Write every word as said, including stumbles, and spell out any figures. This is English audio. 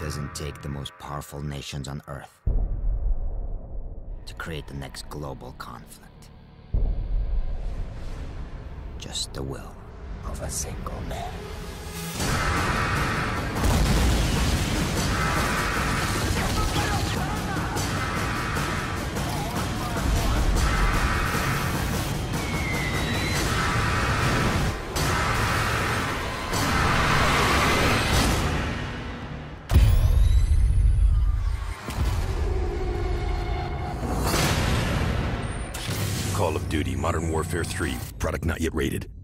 doesn't take the most powerful nations on Earth to create the next global conflict. Just the will of a single man. Call of Duty Modern Warfare three. Product not yet rated.